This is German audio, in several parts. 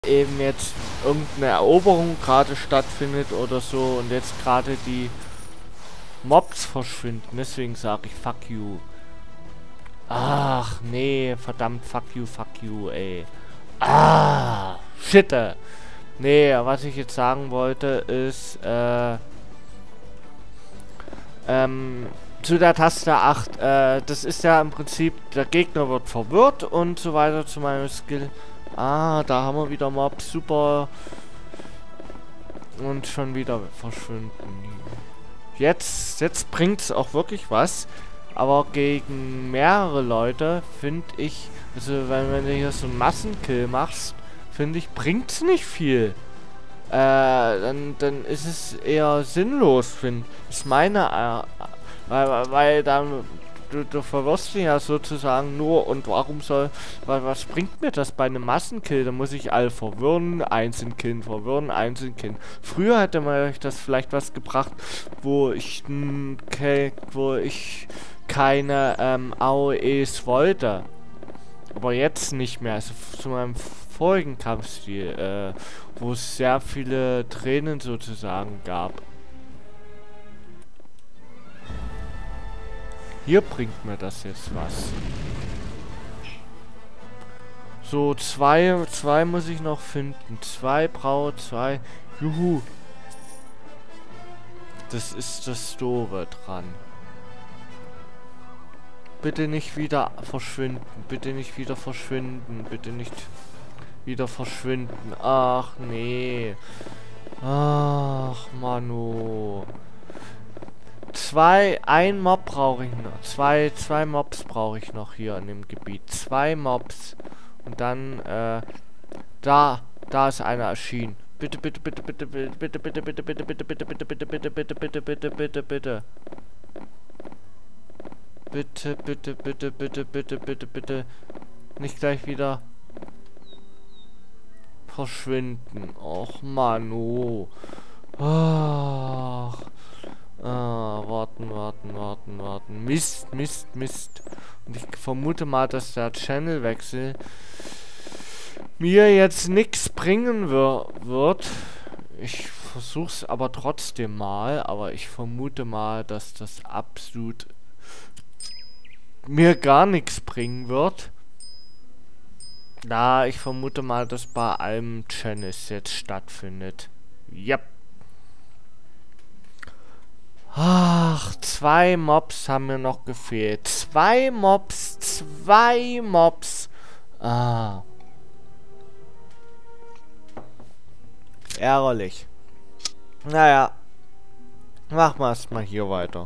eben jetzt irgendeine Eroberung gerade stattfindet oder so und jetzt gerade die Mobs verschwinden. Deswegen sage ich fuck you. Ach nee, verdammt, fuck you, ey. Ah, shit. Nee, was ich jetzt sagen wollte ist, zu der Taste 8, das ist ja im Prinzip, der Gegner wird verwirrt und so weiter zu meinem Skill. Ah, da haben wir wieder Mobs, super. Und schon wieder verschwinden. Jetzt bringt's auch wirklich was. Aber gegen mehrere Leute finde ich, also wenn du hier so einen Massenkill machst, finde ich, bringt's nicht viel. Dann ist es eher sinnlos, finde ich. Ist meine, weil dann, du verwirrst ihn ja sozusagen nur und warum weil was bringt mir das bei einem Massenkill? Da muss ich alle verwirren, einzeln killen, verwirren, einzeln killen. Früher hätte man euch das vielleicht was gebracht, wo ich keine AOEs wollte. Aber jetzt nicht mehr. Also zu meinem vorigen Kampfstil, wo es sehr viele Tränen sozusagen gab. Hier bringt mir das jetzt was. So, zwei muss ich noch finden. Zwei. Juhu. Das ist das Doofe dran. Bitte nicht wieder verschwinden. Bitte nicht wieder verschwinden. Bitte nicht wieder verschwinden. Ach, nee. Ach, Manu. Ein Mob brauche ich noch. Zwei Mobs brauche ich noch hier in dem Gebiet. 2 Mobs. Und dann, da ist einer erschienen. Bitte. Bitte. Nicht gleich wieder verschwinden. Och, Manu. Ach. Warten. Mist. Und ich vermute mal, dass der Channelwechsel mir jetzt nichts bringen wird. Ich versuch's aber trotzdem mal. Aber ich vermute mal, dass das absolut mir gar nichts bringen wird. Da ich vermute mal, dass bei allen Channels jetzt stattfindet. Yep. Ach, 2 Mobs haben mir noch gefehlt. 2 Mobs. Ah. Ärgerlich. Naja. Machen wir erstmal hier weiter.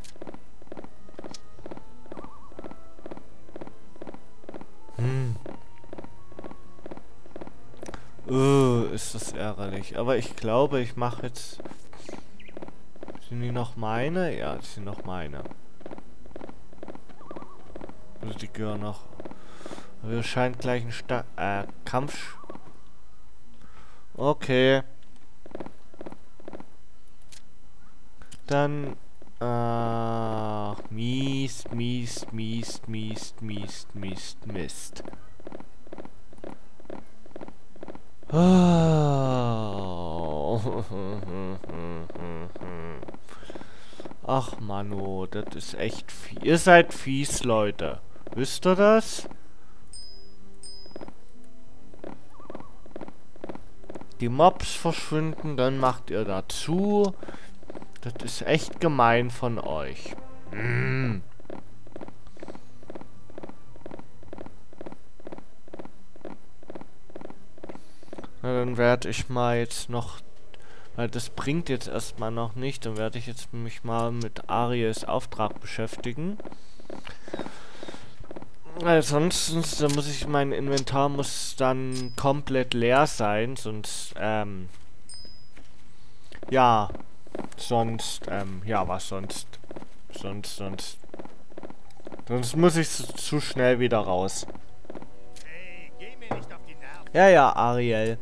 Ist das ärgerlich. Aber ich glaube, ich mache jetzt... Sind die noch meine? Ja, das sind noch meine. Also die gehören noch... Wir scheinen gleich ein Kampf... Okay. Dann... Ach, Mist. Ach, Manu, das ist echt fies. Ihr seid fies, Leute. Wisst ihr das? Die Mobs verschwinden, dann macht ihr dazu. Das ist echt gemein von euch. Na, dann werde ich mal jetzt noch... Weil das bringt jetzt erstmal noch nicht. Dann werde ich jetzt mich mal mit Aries Auftrag beschäftigen. Weil sonst muss ich... Mein Inventar muss dann komplett leer sein. Sonst, ja. Sonst, ja, was sonst? Sonst muss ich zu schnell wieder raus. Hey, geh mir nicht auf die Nerven. Ja, Ariel.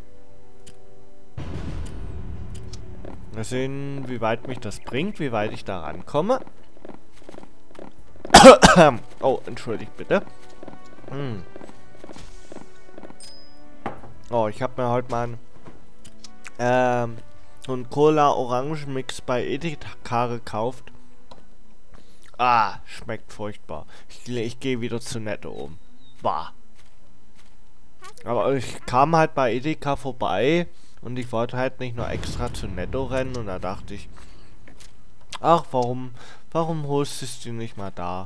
Mal sehen, wie weit mich das bringt, wie weit ich da rankomme. Oh, entschuldigt bitte. Oh, ich habe mir heute mal so einen Cola-Orangen-Mix bei Edeka gekauft. Ah, schmeckt furchtbar. Ich gehe wieder zu Netto um. Bah. Aber ich kam halt bei Edeka vorbei und ich wollte halt nicht nur extra zu Netto rennen und da dachte ich, ach, warum holst du die nicht mal da?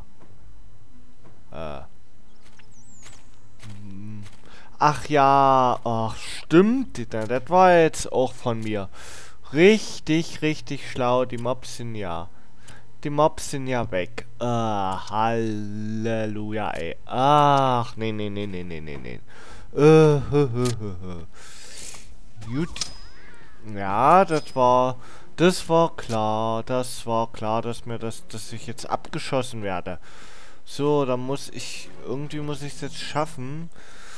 Ach ja, ach stimmt, das war jetzt auch von mir. Richtig, richtig schlau, die Mobs sind ja weg. Halleluja, ey. Ach, nee. Gut. Ja, das war klar, dass ich jetzt abgeschossen werde. So, dann irgendwie muss ich es jetzt schaffen.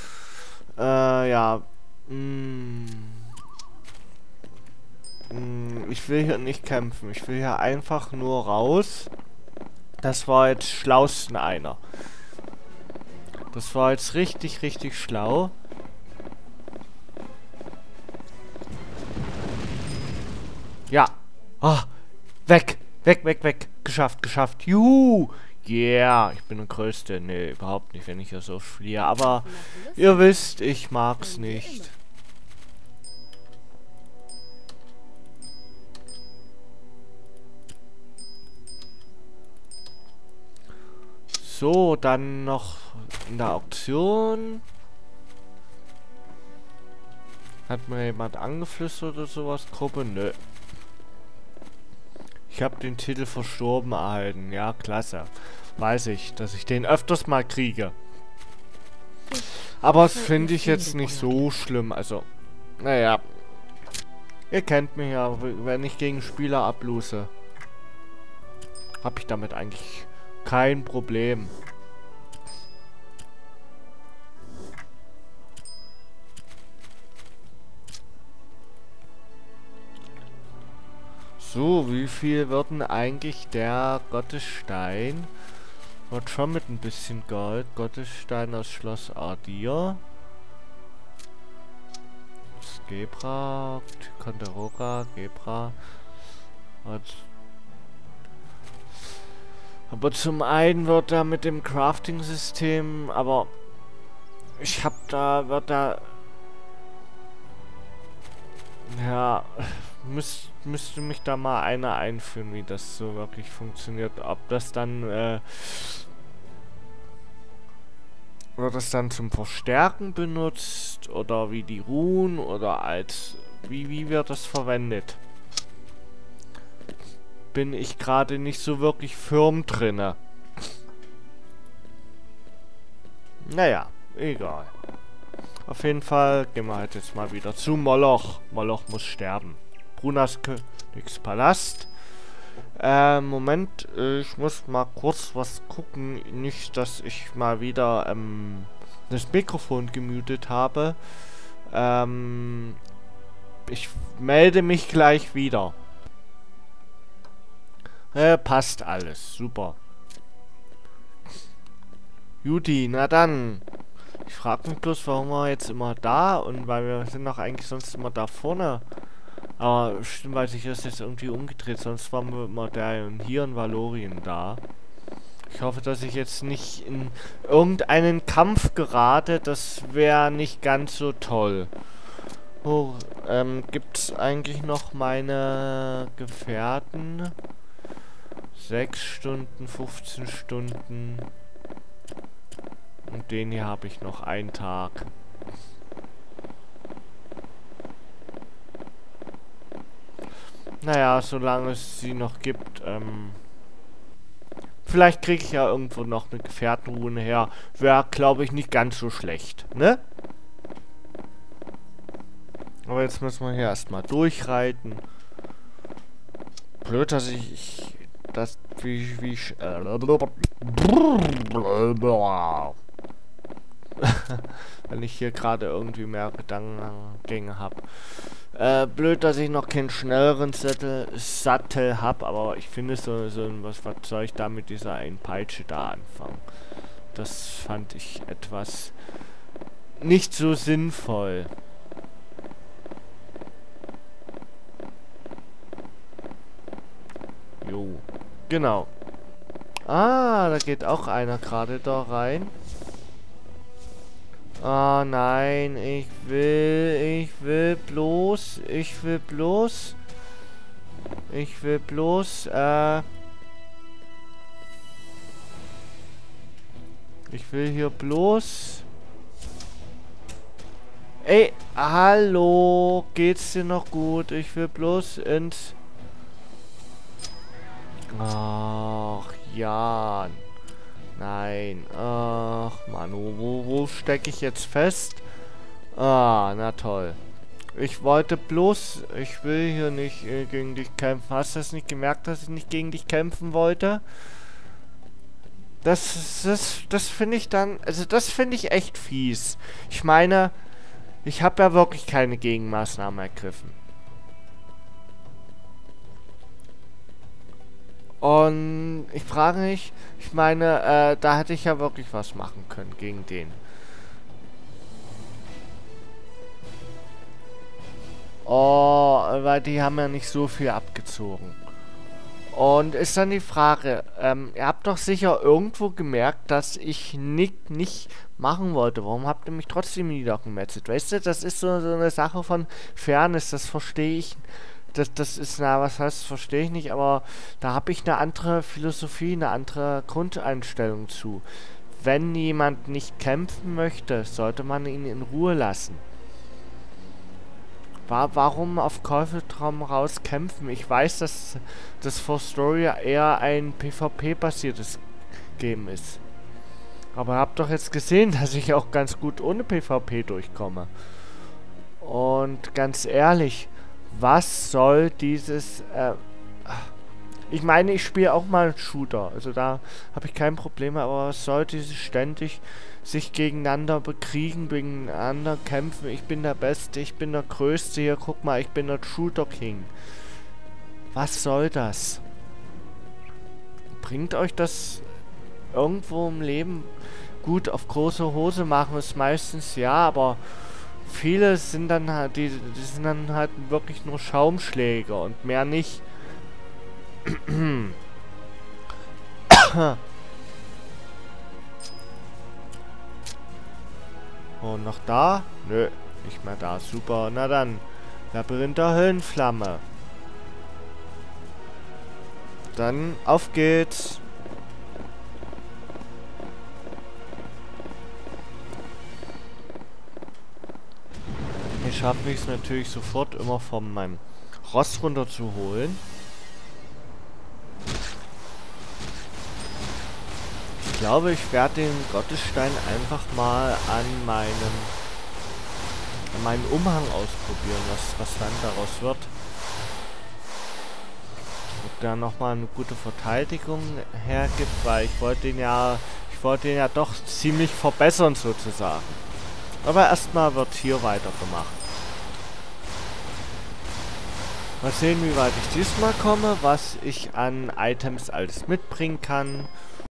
Ja. Ich will hier nicht kämpfen. Ich will hier einfach nur raus. Das war jetzt schlausten einer. Das war jetzt richtig, richtig schlau. Ja. Ah, weg. Geschafft. Juhu. Yeah, ich bin der Größte. Nee, überhaupt nicht, wenn ich hier so fliehe. Aber ihr wisst, ich mag's nicht. So, dann noch in der Auktion. Hat mir jemand angeflüstert oder sowas? Gruppe? Nö. Ich habe den Titel verstorben erhalten. Ja, klasse. Weiß ich, dass ich den öfters mal kriege. Aber das finde ich jetzt nicht so schlimm. Also, naja. Ihr kennt mich ja, wenn ich gegen Spieler ablose, habe ich damit eigentlich kein Problem. So, wie viel wird denn eigentlich der Gottesstein? Wird schon mit ein bisschen Gold. Gottesstein aus Schloss Ardir. Gebra, Ticonderoga, Gebra. Aber zum einen wird da mit dem Crafting-System, aber ich hab da, ja, müsste mich da mal einer einführen, wie das so wirklich funktioniert. Ob das dann, wird das dann zum Verstärken benutzt oder wie die Runen oder wie wird das verwendet? Bin ich gerade nicht so wirklich firm drinne. Naja, egal. Auf jeden Fall gehen wir halt jetzt mal wieder zu Moloch. Moloch muss sterben. Brunas Königspalast. Moment, ich muss mal kurz was gucken. Nicht, dass ich mal wieder das Mikrofon gemutet habe. Ich melde mich gleich wieder. Passt alles. Super. Juti, na dann. Ich frage mich bloß, warum wir jetzt immer da und weil wir sind doch eigentlich sonst immer da vorne. Aber stimmt, weil sich das jetzt irgendwie umgedreht. Sonst waren wir immer hier in Valorien da. Ich hoffe, dass ich jetzt nicht in irgendeinen Kampf gerate. Das wäre nicht ganz so toll. Oh, gibt's eigentlich noch meine Gefährten? 6 Stunden, 15 Stunden. Und den hier habe ich noch einen Tag. Naja, solange es sie noch gibt, vielleicht kriege ich ja irgendwo noch eine Gefährtenrune her. Wäre, glaube ich, nicht ganz so schlecht, ne? Aber jetzt müssen wir hier erstmal durchreiten. Blöd, dass wenn ich hier gerade irgendwie mehr Gedankengänge habe. Blöd, dass ich noch keinen schnelleren Sattel habe, aber ich finde was soll ich da mit dieser einen Peitsche da anfangen? Das fand ich etwas nicht so sinnvoll. Genau. Ah, da geht auch einer gerade da rein. Ah, nein, ich will bloß, ich will bloß, ich will hier bloß... Ey, hallo, geht's dir noch gut? Ich will bloß ins... Ach, ja. Nein. Ach, Mann, wo stecke ich jetzt fest? Ah, na toll. Ich wollte bloß... Ich will hier nicht gegen dich kämpfen. Hast du das nicht gemerkt, dass ich nicht gegen dich kämpfen wollte? Das finde ich dann... Also, das finde ich echt fies. Ich meine... Ich habe ja wirklich keine Gegenmaßnahmen ergriffen. Und ich frage mich, ich meine, da hätte ich ja wirklich was machen können gegen den. Oh, weil die haben ja nicht so viel abgezogen. Und ist dann die Frage, ihr habt doch sicher irgendwo gemerkt, dass ich nicht machen wollte. Warum habt ihr mich trotzdem niedergemetzelt? Weißt du, das ist so eine Sache von Fairness, das verstehe ich. Das ist, na, was heißt, verstehe ich nicht, aber da habe ich eine andere Philosophie, eine andere Grundeinstellung zu. Wenn jemand nicht kämpfen möchte, sollte man ihn in Ruhe lassen. Warum auf Teufel komm raus kämpfen? Ich weiß, dass das For Story eher ein PvP-basiertes Game ist. Aber ihr habt doch jetzt gesehen, dass ich auch ganz gut ohne PvP durchkomme. Und ganz ehrlich, was soll dieses... ich meine, ich spiele auch mal einen Shooter. Also da habe ich kein Problem, aber was soll dieses ständig sich gegeneinander bekriegen, gegeneinander kämpfen? Ich bin der Beste, ich bin der Größte. Hier, guck mal, ich bin der Shooter King. Was soll das? Bringt euch das irgendwo im Leben gut? Auf große Hose machen ist meistens ja, aber viele sind dann halt, die sind dann halt wirklich nur Schaumschläger und mehr nicht. Und noch da? Nö, nicht mehr da. Super, na dann. Labyrinth der Höllenflamme. Dann auf geht's. Hier schaffe ich es natürlich sofort immer von meinem Ross runter zu holen. Ich glaube, ich werde den Gottesstein einfach mal an meinen Umhang ausprobieren, was dann daraus wird. Ob der nochmal eine gute Verteidigung hergibt, weil ich wollte ihn ja doch ziemlich verbessern sozusagen. Aber erstmal wird hier weitergemacht. Mal sehen, wie weit ich diesmal komme, was ich an Items alles mitbringen kann.